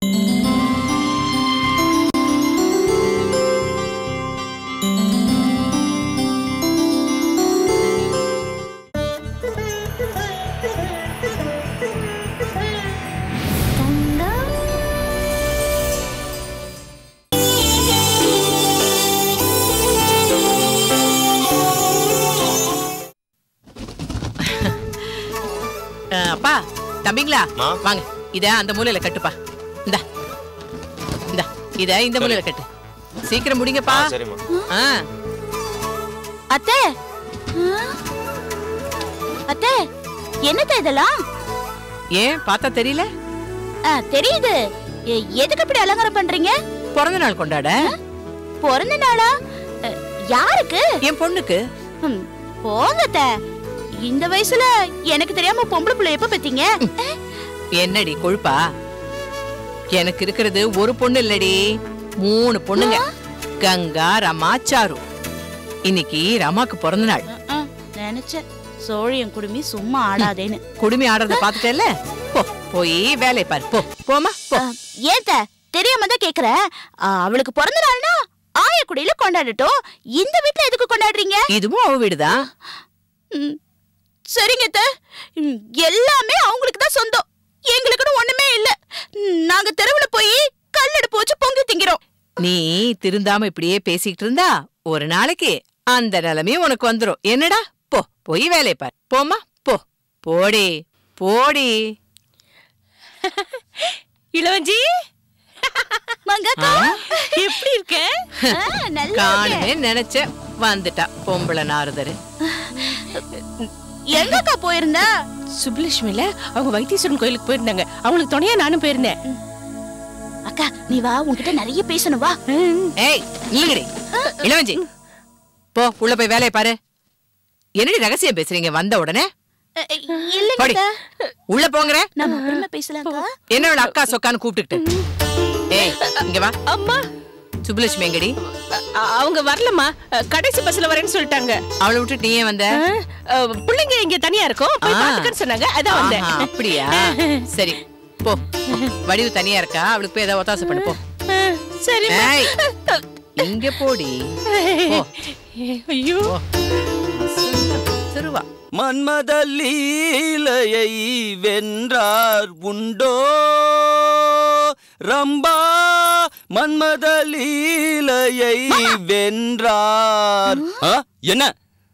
அப்பா தம்பிங்களா வாங்க, இத அந்த மூலையில கட்டுப்பா. இந்தா இந்தா இத இந்த மூலையில கட்டு. சீக்கிரம் முடிங்கப்பா. அத்தை அத்தை என்னத்த இதெல்லாம்? ஏன் பார்த்தா தெரியல? தெரியுது. எதுக்கு இப்படி அலங்காரம் பண்றீங்க? பிறந்த நாள் கொண்டாட. பிறந்த நாளா? யாருக்கு? என் பொண்ணுக்கு. போங்கத்த, இந்த வயசுல எனக்கு தெரியாம பொம்பளை புள்ள எப்ப பெத்தீங்க? என்னடி கொழுப்பா? எனக்கு இருக்கிறது ஒரு பொண்ணு இல்லடி, 3 பொண்ணுங்க. கங்கா, ரமா, சாரு. இன்னைக்கு ரமாக்கு பிறந்த நாள். நினைச்சேன் சோழியம் குடுமி சும்மா ஆடாதேன்னு. குடுமி ஆடுறத பாத்துட்டேல்ல, போ போய் வேலையை பாரு. போ போமா போ. ஏத்த தெரியாம தான் கேக்குறேன். அவளுக்கு பிறந்த நாள்னா ஆயக்குடியில கொண்டாடட்டும், இந்த வீட்டுல எதுக்கு கொண்டாடுறீங்க? இதுவும் அவ வீடுதான். சரிங்க அத்தை, எல்லாமே அவங்களுக்கு தான் சொந்தம், எங்களுக்குன்னு ஒண்ணுமே இல்ல. நாங்க தெருவுல போய் கல்லடுப்பு வச்சு பொங்கி திங்கிறோம். நீ திருந்தாம இப்படியே பேசிக்கிட்டு இருந்தா ஒரு நாளைக்கு அந்த நிலைமையும் உனக்கு வந்துரும். என்னடா, போ போய் வேலையை பாரு. போமா போ. போடி போடி. இளவஞ்சி எப்படி இருக்க? காணுமே நினைச்ச வந்துட்டா பொம்பளை நாரதரு. எங்கக்கா போயிருந்தா? சுப்புலட்சுமில அவங்க வைத்தீஸ்வரன் கோயிலுக்கு போயிருந்தாங்க. அவங்களுக்கு துணையா நானும் போயிருந்தேன். அக்கா நீ வா, உன்கிட்ட நிறைய பேசணும் வா. ஏய் நீங்கடி இளவஞ்சி, போ உள்ள போய் வேலையை பாரு. என்னடி ரகசியம் பேசுறீங்க வந்த உடனே? இல்லங்க உள்ள போங்கற. நம்ம அப்புறமா பேசலாம்க்கா. என்னோட அக்கா சொக்கான்னு கூப்பிட்டுக்கிட்டு. ஏய் இங்க வா. அம்மா சுப்புலட்சுமி எங்கடி? அவங்க வரலம்மா, கடைசி பஸ்ல வரேன்னு சொல்லிட்டாங்க. அவளை விட்டு நீ ஏன் வந்த? பிள்ளைங்க இங்க தனியா இருக்கும், போய் பாத்துக்கன்னு சொன்னாங்க, அதான் வந்தேன். அப்படியா? சரி போ. வடிவு தனியா இருக்கா, அவளுக்கு போய் ஏதாவது ஒத்தாசை பண்ணு போ. சரி இங்க போடி. ஐயோ திருவா. மன்மத லீலையை வென்றார் உண்டோ ரம்பா, மன்மத லீலையை வென்றார். என்ன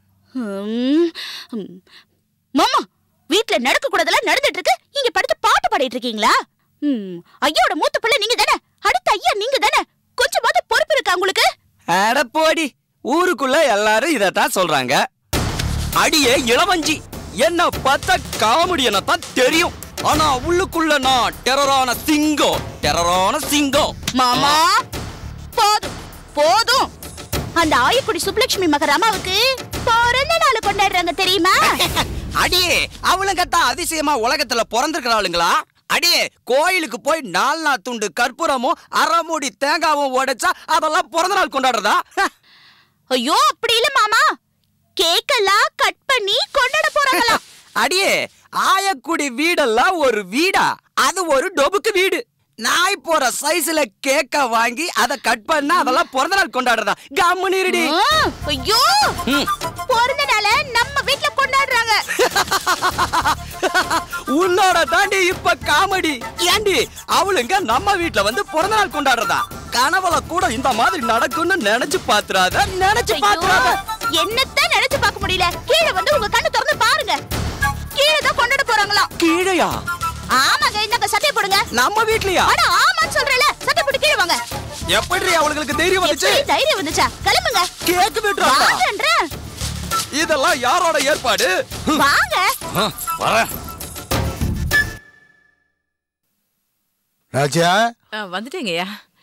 மாமா, வீட்டுல நடக்க கூடாதெல்லாம் நடந்துட்டு இருக்கு, இங்க படுத்து பாட்டு பாடிட்டு இருக்கீங்களா? ஐயோட மூத்த பிள்ளை நீங்க தானே, அடுத்த ஐயா நீங்க தானே, கொஞ்சமாவது பொறுப்பு இருக்கா உங்களுக்கு? அட போடி, ஊருக்குள்ள எல்லாரும் இதத்தான் சொல்றாங்க. அடியே இளவஞ்சி, என்ன பார்த்தா காமெடியன தான் தெரியும், ஆனா உள்ளுக்குள்ள நான் டெரரான சிங்கம், டெரரான சிங்கம். மாமா போதும் போதும், அந்த ஆயக்குடி சுப்புலட்சுமி மகராமாவுக்கு பிறந்த நாள் கொண்டாடுறாங்க தெரியுமா? அடியே அவளுங்கத்தான் அதிசயமா உலகத்துல பிறந்திருக்கிறாளுங்களா? அடியே கோயிலுக்கு போய் 4 துண்டு கற்பூரமும் 1/2 மூடி தேங்காவும் உடைச்சா அதெல்லாம் பிறந்த நாள் கொண்டாடுறதா? ஐயோ அப்படி இல்ல மாமா, கேக்கெல்லாம் கட் பண்ணி கொண்டாட போறாங்களா? அடியே ஆயக்குடி வீடெல்லாம் ஒரு வீடா? அது ஒரு டொபுக்கு வீடு. நாய் போற சைஸ்ல கேக்க வாங்கி அத கட் பண்ணா அதெல்லாம் பிறந்த நாள் கொண்டாடுறதா? கம்முனிருடி. ஐயோ பிறந்த நாள நம்ம வீட்ல கொண்டாடுறாங்க. உன்னோட தாண்டி இப்ப காமெடி. ஏண்டி அவளுங்க நம்ம வீட்ல வந்து பிறந்த நாள் கொண்டாடுறதா? கனவுல கூட இந்த மாதிரி நடக்கும்னு நினைச்சு பாத்துறாத, நினைச்சு பாத்துறாத. என்னத்தான் நினைச்சு பார்க்க முடியல, கீழே வந்து உங்க கண்ணு திறந்து பாருங்க, கீழே தான் கொண்டாட போறாங்களா? கீழையா? ஆமாங்க, இந்தாங்க சட்டை போடுங்க. நம்ம வீட்லயா? அட ஆமான்னு சொல்றேல, சட்டை போட்டு கீழே வாங்க. எப்படி அவங்களுக்கு தைரியம் வந்துச்சு? தைரியம் வந்துச்சா? கிளம்புங்க. கேக் வெட்றாங்க. இதெல்லாம் யாரோட ஏற்பாடு? வாங்க. வரேன். நாச்சியா வந்துட்டேங்கய்யா.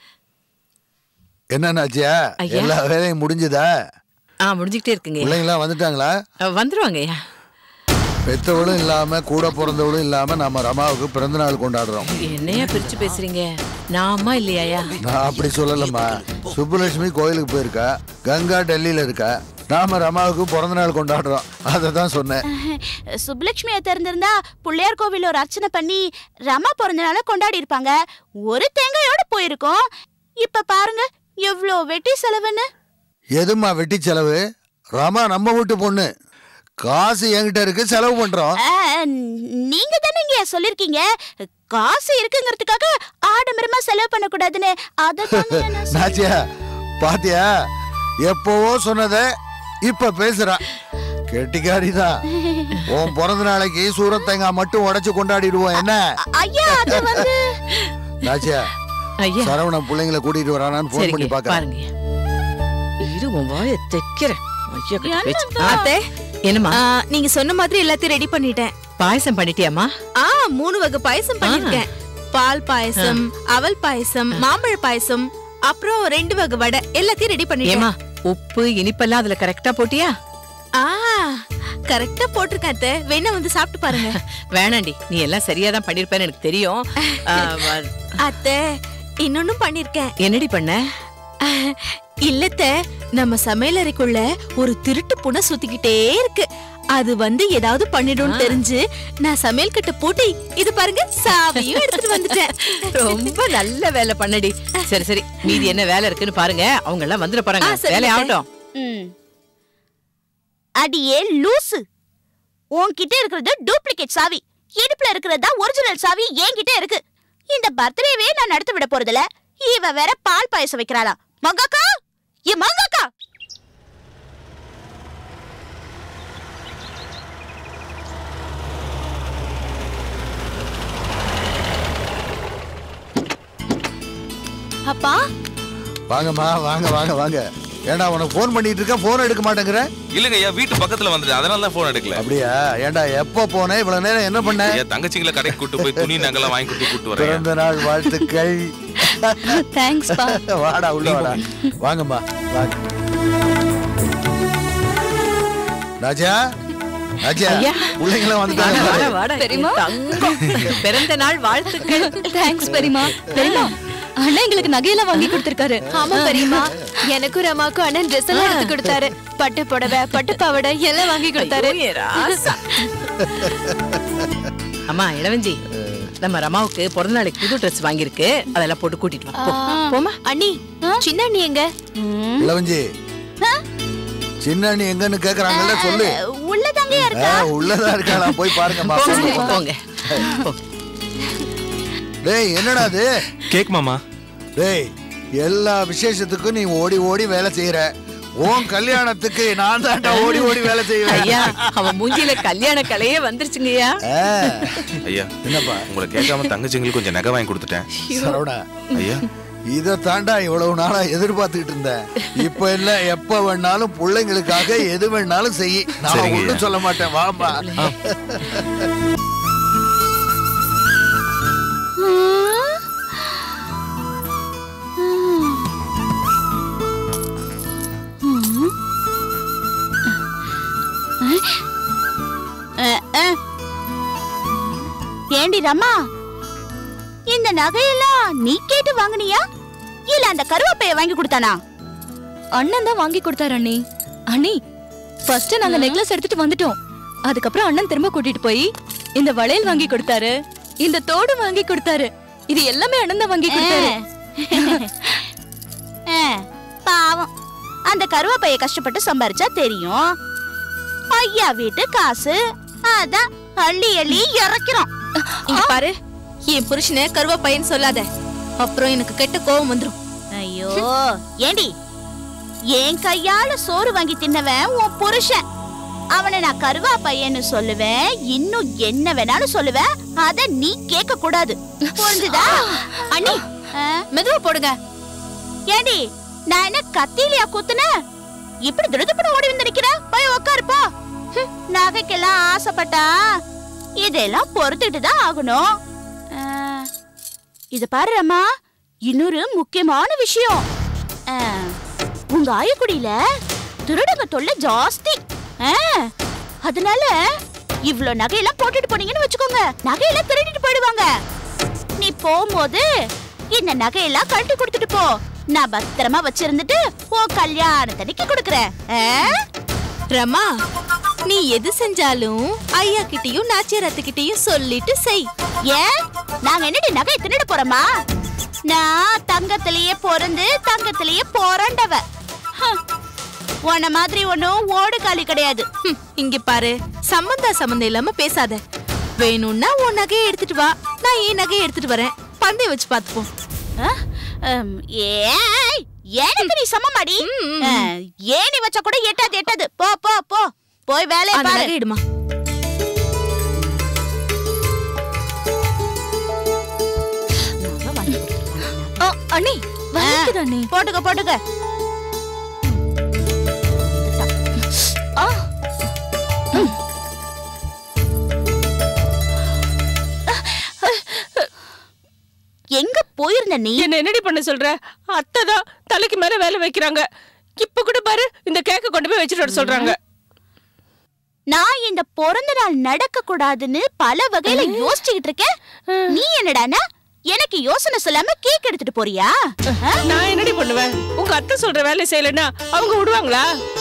என்ன நாச்சியா, எல்லா வேலையும் முடிஞ்சதா? முடிஞ்சுக்கிட்டே இருக்குங்க. பிள்ளைங்களாம் வந்துட்டாங்களா? வந்துருவாங்கய்யா. பெத்தவளும் இல்லாம கூட பிறந்தவளும் இல்லாம நம்ம ரமாவுக்கு பிறந்த நாள் கொண்டாடுறோம். என்னையா பிரிச்சு பேசுறீங்க? நான் அம்மா இல்லையா? நான் அப்படி சொல்லலம்மா. சுப்புலட்சுமி கோயிலுக்கு போயிருக்கா, கங்கா டெல்லியில இருக்கா, நாம ரமாவுக்கு பிறந்த நாள் கொண்டாடுறோம். அதை தான் சொன்னேன். சுப்புலட்சுமியை தெரிஞ்சிருந்தா பிள்ளையார் கோவில் ஒரு அர்ச்சனை பண்ணி ரமா பிறந்த நாள கொண்டாடி இருப்பாங்க. ஒரு தேங்காயோட போயிருக்கோம். இப்ப பாருங்க எவ்வளோ வெட்டி செலவுன்னு. எதுமா வெட்டி செலவு? ரமா நம்ம வீட்டு பொண்ணு, காசு என்கிட்ட இருக்கு, செலவு பண்றோம். நீங்க தானே இங்க சொல்லிருக்கீங்க காசு இருக்குங்கிறதுக்காக ஆடம்பரமா செலவு பண்ண கூடாதுன்னு. நாச்சியா பாத்தியா, எப்பவோ சொன்னத இப்ப பேசுறா. கெட்டிக்காரிதான். உன் பிறந்த நாளைக்கு சூரத் தேங்காய் மட்டும் உடைச்சு கொண்டாடிடுவோம். என்ன ஐயா அது வந்து நாச்சியா, சரவணன் பிள்ளைங்களை கூட்டிட்டு வரானான்னு போன் பண்ணி பாருங்க. இரு உன் வாயை தைக்கிறேன். என்னமா? நீங்க சொன்ன மாதிரி எல்லாத்தையும் ரெடி பண்ணிட்டேன். பாயசம் பண்ணிட்டியாமா? 3 வகை பாயசம் பண்ணிருக்கேன். பால் பாயசம், அவல் பாயசம், மாம்பழ பாயசம், அப்புறம் 2 வகை வடை எல்லாத்தையும் ரெடி பண்ணிட்டேன். உப்பு இனிப்பெல்லாம் அதுல கரெக்டா போட்டியா? கரெக்டா போட்டிருக்கேன் அத்தை. வேணா வந்து சாப்பிட்டு பாருங்க. வேணாண்டி, நீ எல்லாம் சரியா தான் பண்ணிருப்பேன்னு எனக்கு தெரியும். அத்தை இன்னொன்னும் பண்ணிருக்கேன். என்னடி பண்ண? இல்லத்த, நம்ம சமையலறைக்குள்ள ஒரு திருட்டு பூனை சுத்திக்கிட்டே இருக்கு. அது வந்து ஏதாவது பண்ணிடும் தெரிஞ்சு நான் சமையல் கட்ட பூட்டி இது பாருங்க சாவியும் எடுத்துட்டு வந்துட்டேன். ரொம்ப நல்ல வேலை பண்ணடி. சரி சரி, மீதி என்ன வேலை இருக்குன்னு பாருங்க. அவங்க எல்லாம் வந்துட போறாங்க. வேலை ஆகட்டும். அடியே லூசு, உன்கிட்ட இருக்கிறது டூப்ளிகேட் சாவி, இடுப்புல இருக்கிறதா ஒரிஜினல் சாவி என்கிட்ட இருக்கு. இந்த பர்த்டேவே நான் நடத்த விட போறதில்ல. இவ வேற பால் பாயசம் வைக்கிறாளா? மங்காக்கா, ஏ மங்காக்கா. அப்பா வாங்கம்மா, வாங்க வாங்க வாங்க. ஏண்டா உனக்கு போன் பண்ணிட்டு இருக்க, போன் எடுக்க மாட்டேங்கிற? இல்லங்க ஐயா, வீட்டு பக்கத்துல வந்துட்டு அதனால தான் போன் எடுக்கல. அப்படியா? ஏண்டா எப்போ போனே? இவ்வளவு நேரம் என்ன பண்ண? என் தங்கச்சிங்களை கடைக்கு கூட்டு போய் துணி நகலாம் வாங்கி கூட்டு வரேன். பிறந்த நாள் வாழ்த்துக்கள். தேங்க்ஸ் பா. வாடா உள்ள வாடா. வாங்கம்மா வாங்க. ராஜா ராஜா, பிள்ளைங்களாம் வந்துட்டாங்க. பெரியமா பிறந்த நாள் வாழ்த்துக்கள். தேங்க்ஸ் பெரியமா. பெரியமா, அண்ணா எங்களுக்கு நகையெல்லாம் வாங்கி கொடுத்திருக்காரு. ஆமா பெரியமா, எனக்கும் ரமாக்கும் அண்ணன் ட்ரெஸ் எல்லாம் எடுத்து கொடுத்தாரு. பட்டு புடவை, பட்டு பாவாடை எல்லாம் வாங்கி கொடுத்தாரு. அம்மா இளவஞ்சி, நம்ம ரமாவுக்கு பிறந்த நாளைக்கு புது ட்ரெஸ் வாங்கியிருக்கு. அதெல்லாம் போட்டு கூட்டிட்டு வா. போமா. அண்ணி, சின்ன அண்ணி எங்க? இளவஞ்சி, சின்ன அண்ணி எங்கன்னு கேக்குறாங்கல்ல, சொல்லு. உள்ளதாங்க இருக்கா? உள்ளதா இருக்காளா? போய் பாருங்கம்மா. போங்க. டேய் என்னடா அது? கேக் மாமா. டேய், எல்லா விசேஷத்துக்கும் நீ ஓடி ஓடி வேலை செய்யற. உன் கல்யாணத்துக்கு நான் தான்டா ஓடி ஓடி வேலை செய்வேன். ஐயா, அவன் மூஞ்சில கல்யாண கலையே வந்துருச்சுங்கய்யா. ஐயா என்னப்பா? உங்களை கேட்காம தங்கச்சிங்களுக்கு கொஞ்சம் நகை வாங்கி கொடுத்துட்டேன். சரவணா, ஐயா இத தாண்டா இவ்வளவு நாளா எதிர்பார்த்துக்கிட்டு இருந்தேன். இப்ப இல்ல, எப்ப வேணாலும் பிள்ளைங்களுக்காக எது வேணாலும் செய்ய. நான் ஒன்றும் சொல்ல மாட்டேன். வாமா. ஏண்டி ரமா, இந்த நகையெல்லாம் நீ கேட்டு வாங்குனியா இல்ல அந்த கருவாப்பைய வாங்கி கொடுத்தானா? அண்ணன் தான் வாங்கி கொடுத்தாரு அண்ணி. அண்ணி, ஃபர்ஸ்ட் நாங்க நெக்லஸ் எடுத்துட்டு வந்துட்டோம். அதுக்கப்புறம் அண்ணன் திரும்ப கூட்டிட்டு போய் இந்த வளையல் வாங்கி கொடுத்தாரு, இந்த தோடு வாங்கி கொடுத்தாரு. இது எல்லாமே அண்ணன் தான் வாங்கி கொடுத்தாரு. பாவம், அந்த கருவாப்பைய கஷ்டப்பட்டு சம்பாரிச்சா தெரியும். ஐயா வீட்டு காசு, அதான் அள்ளி அள்ளி இறக்கிறோம். பாரு, என் புருஷனை கருவா பையன் சொல்லாத, அப்புறம் எனக்கு கெட்ட கோவம் வந்துரும். ஐயோ ஏண்டி, என் கையால சோறு வாங்கி தின்னவன் உன் புருஷன். அவனை நான் கருவா பையன்னு சொல்லுவேன், இன்னும் என்ன வேணாலும் சொல்லுவேன். அத நீ கேட்க கூடாது, புரிஞ்சுதா? அண்ணி, மெதுவா போடுங்க. ஏண்டி, நான் என்ன கத்திலியா குத்துன? இப்படி திருதுப்பட ஓடி வந்து நிக்கிற? போய் உட்காருப்பா. நகைக்கெல்லாம் ஆசைப்பட்டா இதெல்லாம் பொறுத்துட்டு தான் ஆகணும். இத பாரு அம்மா, இன்னொரு முக்கியமான விஷயம். உங்க ஆயக்குடியில திருடங்க தொல்லை ஜாஸ்தி. அதனால இவ்ளோ நகையெல்லாம் போட்டுட்டு போனீங்கன்னு வச்சுக்கோங்க, நகையெல்லாம் திருடிட்டு போயிடுவாங்க. நீ போகும்போது இந்த நகையெல்லாம் கழட்டி கொடுத்துட்டு போ. நான் பத்திரமா வச்சிருந்துட்டு உன் கல்யாணத்தன்னைக்கு கொடுக்கறேன். ரமா, நீ எது செஞ்சாலும் ஐயா கிட்டயும் நாச்சியார் அத்தைகிட்டயும் சொல்லிட்டு செய். ஏன் நாங்க என்னடி நகை தின்னுட போறோமா? நான் தங்கத்திலேயே பிறந்து தங்கத்திலேயே போறண்டவ. உன்ன மாதிரி ஒன்னும் ஓடு காலி கிடையாது. இங்க பாரு, சம்பந்தம் இல்லாம பேசாத. வேணும்னா உன் நகையை எடுத்துட்டு வா, நான் என் நகையை எடுத்துட்டு வரேன். பந்தயம் வச்சு பாத்துப்போம். ஏனுக்கு நீ சமமாடி? ஏணி வச்சா கூட எட்டாது. போ போ போ, போய் வேலையை பாரு. நகை எடுமா. அண்ணி வந்துக்குது அண்ணி. போட்டுக்க. எங்க போயிருந்த நீ? என்ன என்னடி பண்ண சொல்ற? அத்தைதான் தலைக்கு மேல வேலை வைக்கிறாங்க. இப்ப கூட பாரு, இந்த கேக்க கொண்டு போய் வச்சுட்டு வர சொல்றாங்க. நான் இந்த பிறந்த நாள் நடக்க கூடாதுன்னு பல வகையில யோசிச்சுக்கிட்டு இருக்கேன். நீ என்னடானா எனக்கு யோசனை சொல்லாம கேக் எடுத்துட்டு போறியா? நான் என்னடி பண்ணுவேன்? உங்க அத்தை சொல்ற வேலை செய்யலன்னா அவங்க விடுவாங்களா?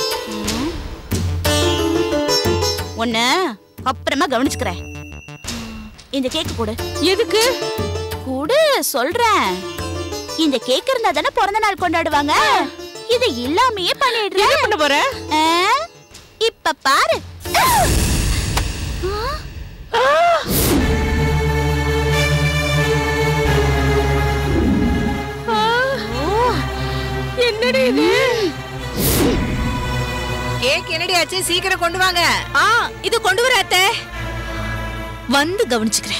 ஒண்ணு அப்புறமா கவனிச்சுக்கிறேன். இந்த கேக்கு கொடு. எதுக்கு? கூடு சொல்றேன். இந்த கேக் இருந்தா தானே பிறந்த நாள் கொண்டாடுவாங்க. இது இல்லாமயே பண்ணிடுறேன். என்ன பண்ண போற? இப்ப பாரு. என்னடி இது? கேக் என்னடி ஆச்சு? சீக்கிரம் கொண்டு வாங்க. இது கொண்டு வர அத்தை. வந்து கவனிச்சுக்கிறேன்.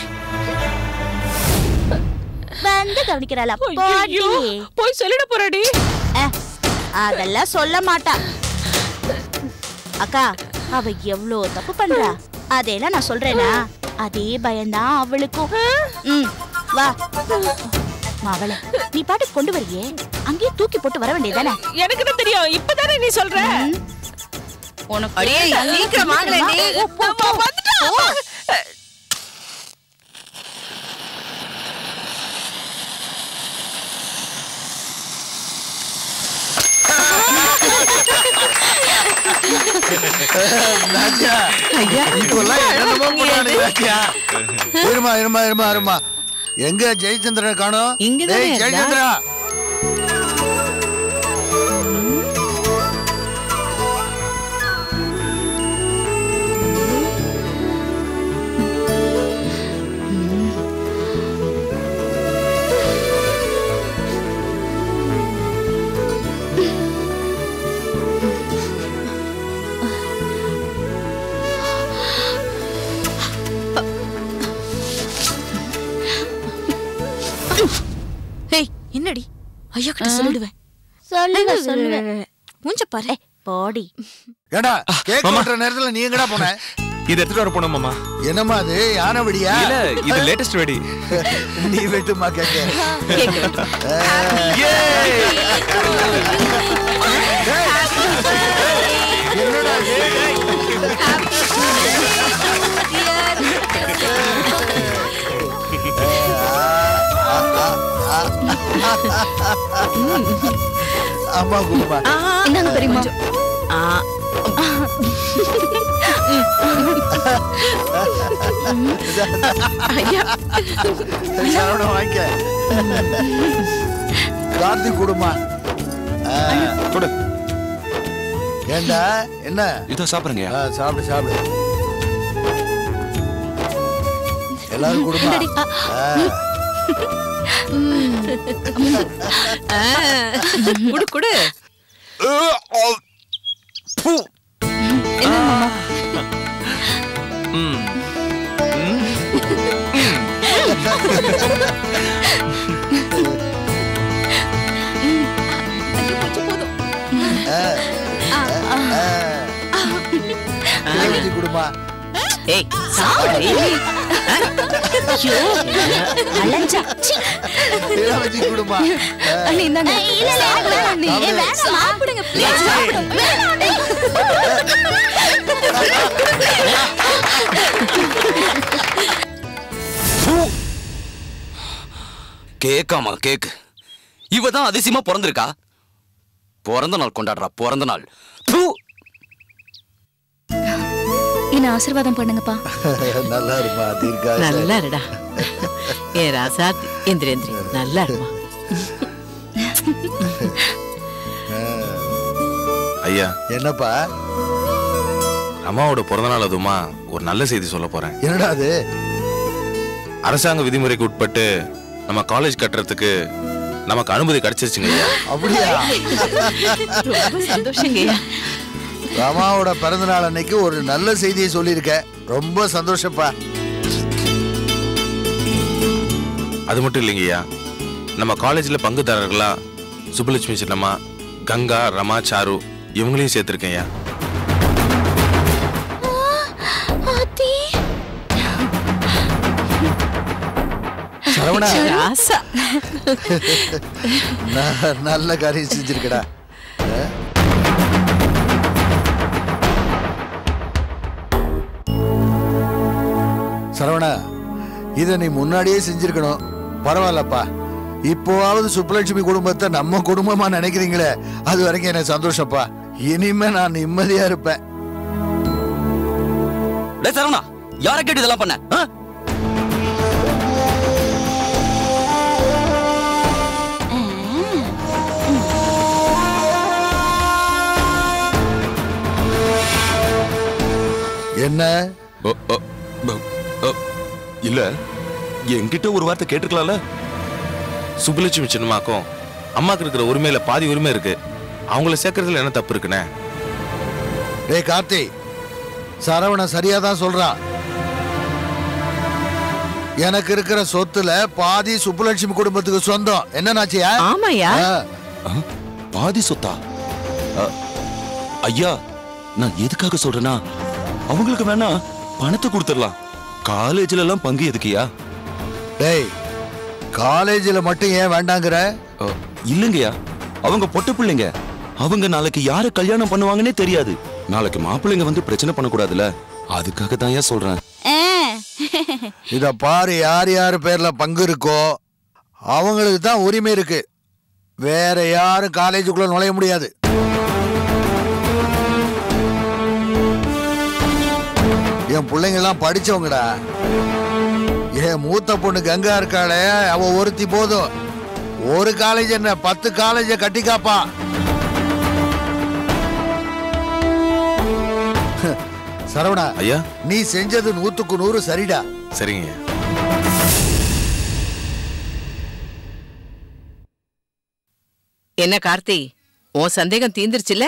வந்து கவனிக்கிறாளா? ஐயோ, போய் சொல்லிட போறடி. அதெல்லாம் சொல்ல மாட்டா. அக்கா, அவ எவ்வளவு தப்பு பண்றா. அதெல்லாம் நான் சொல்றேனா? அதே பயம்தான் அவளுக்கும். வா மாவளே, நீ பாட்டு கொண்டு வரியே, அங்கேயே தூக்கி போட்டு வர வேண்டியதானே? எனக்கு என்ன தெரியும்? இப்பதானே நீ சொல்ற. உனக்கு சீக்கிரம் வாங்கலடி. இருமா எங்க ஜெயச்சந்திரன் காணோம்? ஜெயச்சந்திரா, என்னடி? ஐயா கிட்ட சொல்லிடுவேன். சொல்லுவேன். மூஞ்ச பாரு. போடி. ஏடா, கேக் வெட்டுற நேரத்துல நீ எங்கடா போன? இது எடுத்துட்டு வர போனோம் மாமா. என்னம்மா அது? யானை வெடியா? இல்ல, இது லேட்டஸ்ட் வெடி. நீ வெட்டுமா கேக்க? என்னடா அம்மா குடும்பா என்னங்க பெரியம்மா? சரவணம் வாங்க. காந்தி குடும்பா கொடு. ஏண்டா என்ன? இதோ சாப்பிடுங்க. சாப்பிடு. எல்லாரும் குடும்பா. குடு. குடும்பா. ஏய், சாப்பிடு. அலஞ்சா. இளவஞ்சி குடும்பா. அண்ணி இந்தாங்க. சாப்பிடுங்க ப்ளீஸ். கேக்காமா கேக்கு. இவதான் அதிசயமா பிறந்திருக்கா. பிறந்த நாள் கொண்டாடுறா. பிறந்த நாள். என்ன ஆசீர்வாதம் பண்ணுங்கப்பா. நல்லா இருப்பா தீர்க்கா. நல்லா இருடா ஏ ராசாத்தி. எந்திரி நல்லா இருமா. ஐயா என்னப்பா? அம்மாவோட பிறந்தநாள் அதுமா ஒரு நல்ல செய்தி சொல்ல போறேன். என்னடா அது? அரசாங்க விதிமுறைக்கு உட்பட்டு நம்ம காலேஜ் கட்டுறதுக்கு நமக்கு அனுமதி கிடைச்சிருச்சுங்க ஐயா. அப்படியா? ரொம்ப சந்தோஷங்க ஐயா. ரமாவோட பிறந்த நாள் அன்னைக்கு ஒரு நல்ல செய்தியை சொல்லியிருக்க. ரொம்ப சந்தோஷப்பா. அது மட்டும் இல்லைங்கய்யா, நம்ம காலேஜ்ல பங்குதாரர்களா சுப்புலட்சுமி சின்னம்மா, கங்கா, ரமா, சாரு இவங்களையும் சேர்த்திருக்கேன் ஐயா. சரவணா, ராசா நல்ல காரியம் செஞ்சிருக்கடா. சரவணா, இத நீ முன்னாடியே செஞ்சிருக்கணும். பரவாயில்லப்பா. இப்போவாவது சுப்புலட்சுமி குடும்பத்தை நம்ம குடும்பமா நினைக்கிறீங்களே, அது வரைக்கும் எனக்கு சந்தோஷப்பா. இனிமே நான் நிம்மதியா இருப்பேன். சரவணா, யார கேட்டு இதெல்லாம் பண்ண? என்ன? இல்ல, என்கிட்ட ஒரு வார்த்தை கேட்டுக்கலாம்ல. சுப்புலட்சுமி சின்னமாக்கும் அம்மாக்கு இருக்கிற உரிமையில பாதி உரிமை இருக்கு. அவங்கள சேர்க்கறதுல என்ன தப்பு இருக்குண்ணே? டேய் கார்த்தி, சரவணன் சரியாதான் சொல்றான். எனக்கு இருக்கிற சொத்துல பாதி சுப்புலட்சுமி குடும்பத்துக்கு சொந்தம். என்னன்னாச்சியா? ஆமாயா. பாதி சொத்தா? ஐயா, நான் எதுக்காக சொல்றேன்னா, அவங்களுக்கு வேணா பணத்தை கொடுத்துடலாம். காலேஜ்ல எல்லாம் பங்கு எதுக்குயா? டேய், காலேஜ்ல மட்டும் ஏன் வேண்டாங்கிற? இல்லங்கய்யா, அவங்க பொட்ட பிள்ளைங்க. அவங்க நாளைக்கு யார கல்யாணம் பண்ணுவாங்கன்னே தெரியாது. நாளைக்கு மாப்பிள்ளைங்க வந்து பிரச்சனை பண்ணக்கூடாதுல, அதுக்காக தான் ஏன் சொல்றேன். இத பாரு, யார் யார் பேர்ல பங்கு இருக்கோ அவங்களுக்கு தான் உரிமை இருக்கு. வேற யாரும் காலேஜுக்குள்ள நுழைய முடியாது. என் பிள்ளைங்க எல்லாம் படிச்சவங்கடா. என் மூத்த பொண்ணு கங்கா இருக்காளே, அவ ஒருத்தி போதும். ஒரு காலேஜ் என்ன 10 காலேஜ கட்டி காப்பா. சரவணா ஐயா, நீ செஞ்சது 100க்கு 100 சரிடா. சரிங்க. என்ன கார்த்தி, உன் சந்தேகம் தீந்துருச்சுல?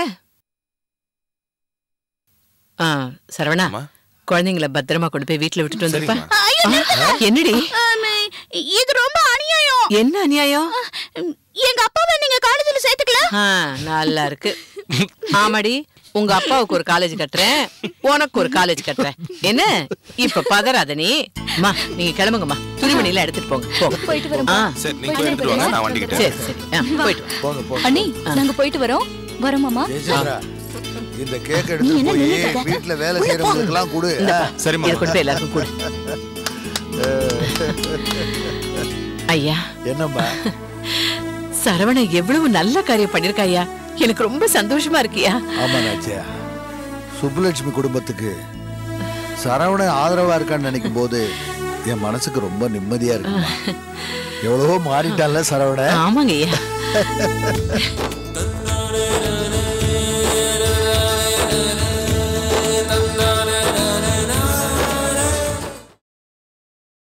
சரவணா, குழந்தைங்களை பத்திரமா கொண்டு போய் வீட்டுல விட்டுட்டு வந்துருப்பா. என்னடி இது ரொம்ப அநியாயம். என்ன அநியாயம்? எங்க அப்பாவை நீங்க காலேஜ்ல சேர்த்துக்கல? நல்லா இருக்கு. ஆமாடி, உங்க அப்பாவுக்கு ஒரு காலேஜ் கட்டுறேன், உனக்கு ஒரு காலேஜ் கட்டுறேன். என்ன இப்ப பதறாத நீ. அம்மா, நீங்க கிளம்புங்கம்மா. துணிமணி எல்லாம் எடுத்துட்டு போங்க. போயிட்டு வரோம். சரி, நீங்க எடுத்துட்டு வாங்க, நான் வண்டிக்கிட்டேன். சரி சரி, போயிட்டு போங்க போங்க. அண்ணி, நாங்க போயிட்டு வரோம். வரோமாமா? ஜெயச்சந்திரா, இந்த கேக் எடுத்து போய் வீட்டுல வேலை செய்யறவங்களுக்கு எல்லாம் கொடு. சரிம்மா, கொண்டு போய் எல்லாருக்கும் கொடு. ஐயா, என்னம்மா? சரவணன் எவ்வளவு நல்ல காரியம் பண்ணிருக்கா ஐயா. எனக்கு ரொம்ப சந்தோஷமா இருக்கியா. ஆமா நாச்சியா, சுப்புலட்சுமி குடும்பத்துக்கு சரவணன் ஆதரவா இருக்கான்னு நினைக்கும் போது என் மனசுக்கு ரொம்ப நிம்மதியா இருக்கு. எவ்வளவோ மாறிட்டான்ல சரவணன். ஆமாங்க ஐயா.